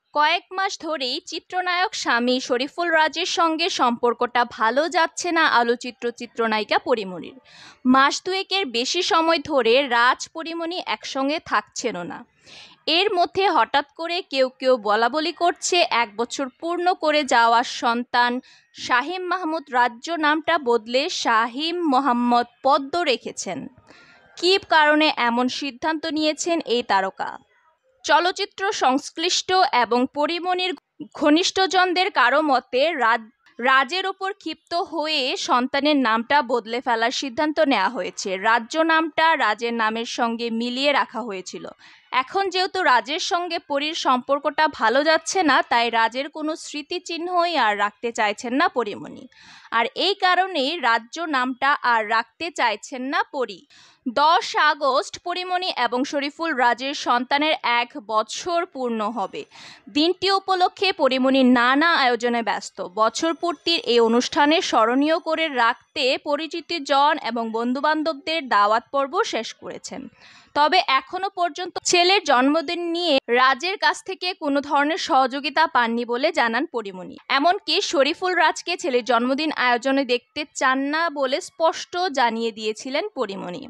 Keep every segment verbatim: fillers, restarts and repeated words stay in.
কয়েক মাস ধরেই চিত্রনায়ক স্বামী শরীফুল রাজের সঙ্গে সম্পর্কটা ভালো যাচ্ছে না আলোচিত চিত্রনায়িকা পরিমণির। মাস দুয়েকের বেশি সময় ধরে রাজ পরিমণি একসঙ্গে থাকছেনও না। এর মধ্যে হঠাৎ করে কেউ কেউ বলাবলি করছে এক বছর পূর্ণ করে যাওয়া সন্তান শাহীম মাহমুদ রাজ্য নামটা বদলে শাহীম মোহাম্মদ পদ্ম রেখেছেন। কী কারণে এমন সিদ্ধান্ত নিয়েছেন এই তারকা? চলচ্চিত্র সংশ্লিষ্ট এবং পরিমণির ঘনিষ্ঠজনদের কারো মতে রাজ রাজের ওপর ক্ষিপ্ত হয়ে সন্তানের নামটা বদলে ফেলার সিদ্ধান্ত নেওয়া হয়েছে। রাজ্য নামটা রাজের নামের সঙ্গে মিলিয়ে রাখা হয়েছিল। এখন যেহেতু রাজের সঙ্গে পরীর সম্পর্কটা ভালো যাচ্ছে না, তাই রাজের কোনো স্মৃতিচিহ্নই আর রাখতে চাইছেন না পরিমণি। আর এই কারণেই রাজ্য নামটা আর রাখতে চাইছেন না পরি। দশ আগস্ট পরিমণি এবং শরীফুল রাজের সন্তানের এক বছর পূর্ণ হবে। দিনটি উপলক্ষে পরিমণি নানা আয়োজনে ব্যস্ত। বছর পূর্তির এই অনুষ্ঠানে স্মরণীয় করে রাখতে পরিচিতজন এবং বন্ধুবান্ধবদের দাওয়াত পর্ব শেষ করেছেন। তবে এখনো পর্যন্ত ছেলের জন্মদিন নিয়ে রাজের কাছ থেকে কোনো ধরনের সহযোগিতা পাননি বলে জানান পরিমণি। এমনকি শরীফুল রাজকে ছেলের জন্মদিন আয়োজনে দেখতে চান না বলে স্পষ্ট জানিয়ে দিয়েছিলেন পরিমণি।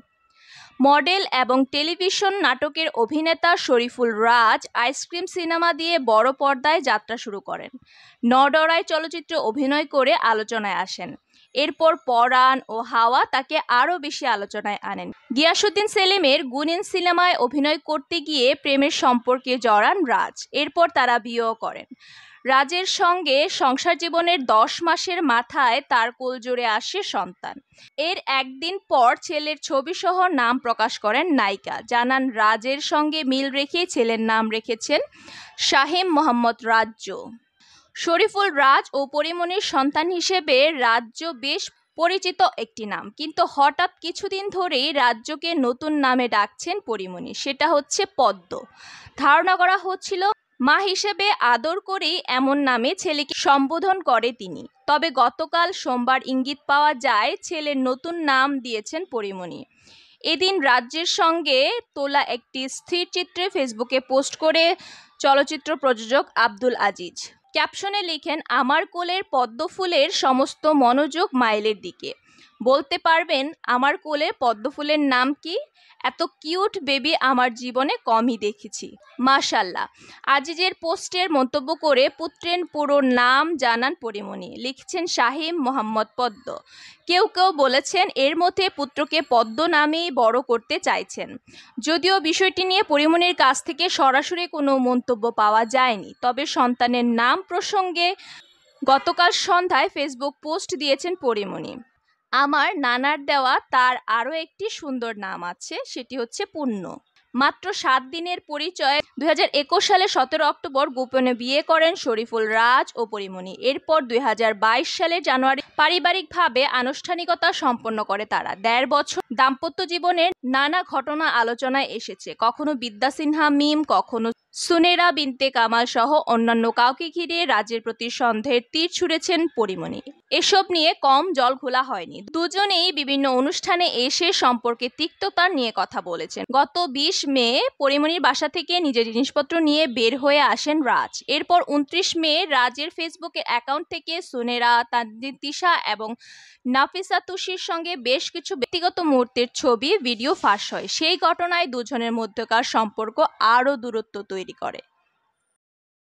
মডেল এবং টেলিভিশন নাটকের অভিনেতা শরীফুল রাজ আইসক্রিম সিনেমা দিয়ে বড় পর্দায় যাত্রা শুরু করেন। নডরায় চলচ্চিত্রে অভিনয় করে আলোচনায় আসেন। এরপর পরাণ ও হাওয়া তাকে আরও বেশি আলোচনায় আনেন। গিয়াসুদ্দিন সেলিমের গুনিন সিনেমায় অভিনয় করতে গিয়ে প্রেমের সম্পর্কে জড়ান রাজ। এরপর তারা বিয়েও করেন। রাজের সঙ্গে সংসার জীবনের দশ মাসের মাথায় তার কোলজোড়ে আসে সন্তান। এর একদিন পর ছেলের ছবিসহ নাম প্রকাশ করেন নায়িকা। জানান রাজের সঙ্গে মিল রেখে ছেলের নাম রেখেছেন শাহীম মোহাম্মদ রাজ্য। শরীফুল রাজ ও পরিমণির সন্তান হিসেবে রাজ্য বেশ পরিচিত একটি নাম, কিন্তু হঠাৎ কিছুদিন ধরেই রাজ্যকে নতুন নামে ডাকছেন পরিমণি, সেটা হচ্ছে পদ্ম। ধারণা করা হচ্ছিল মা হিসেবে আদর করেই এমন নামে ছেলেকে সম্বোধন করে তিনি। তবে গতকাল সোমবার ইঙ্গিত পাওয়া যায় ছেলের নতুন নাম দিয়েছেন পরিমণি। এদিন রাজ্যের সঙ্গে তোলা একটি স্থির চিত্রে ফেসবুকে পোস্ট করে চলচ্চিত্র প্রযোজক আব্দুল আজিজ ক্যাপশনে লিখেন, আমার কোলের পদ্ম ফুলের সমস্ত মনোযোগ মাইলের দিকে। বলতে পারবেন আমার কোলের পদ্ম ফুলের নাম কি? এত কিউট বেবি আমার জীবনে কমই দেখেছি, মাশাল্লাহ। আজিজের পোস্টের মন্তব্য করে পুত্রের পুরো নাম জানান পরিমণি। লিখছেন শাহীম মোহাম্মদ পদ্ম। কেউ কেউ বলেছেন এর মধ্যে পুত্রকে পদ্ম নামেই বড় করতে চাইছেন। যদিও বিষয়টি নিয়ে পরিমণির কাছ থেকে সরাসরি কোনো মন্তব্য পাওয়া যায়নি, তবে সন্তানের নাম প্রসঙ্গে গতকাল সন্ধ্যায় ফেসবুক পোস্ট দিয়েছেন পরিমণি। আমার নানার দেওয়া তার আরও একটি সুন্দর নাম আছে, সেটি হচ্ছে পূর্ণ। মাত্র সাত দিনের পরিচয়ে দুই হাজার একুশ সালে সতেরো অক্টোবর গোপনে বিয়ে করেন শরীফুল রাজ ও পরিমণি। এরপর দুই হাজার বাইশ সালের জানুয়ারি পারিবারিকভাবে আনুষ্ঠানিকতা সম্পন্ন করে তারা। দেড় বছর দাম্পত্য জীবনের নানা ঘটনা আলোচনায় এসেছে। কখনো বিদ্যা সিনহা মিম, কখনো সুনেরা বিনতে কামাল সহ অন্যান্য কাউকে ঘিরে রাজের প্রতি সন্দেহের তীর ছুঁড়েছেন পরিমণি। এসব নিয়ে কম জল ঘোলা হয়নি। দুজনেই বিভিন্ন অনুষ্ঠানে এসে সম্পর্কে তিক্ততা নিয়ে কথা বলেছেন। গত বিশ মে পরিমণির বাসা থেকে নিজের জিনিসপত্র নিয়ে বের হয়ে আসেন রাজ। এরপর উনত্রিশ মে রাজের ফেসবুকের অ্যাকাউন্ট থেকে সুনেরা, তানজিন তিশা এবং নাফিসা তুষির সঙ্গে বেশ কিছু ব্যক্তিগত মুহূর্তের ছবি ভিডিও ফাঁস হয়। সেই ঘটনায় দুজনের মধ্যকার সম্পর্ক আরও দূরত্ব তৈরি করে।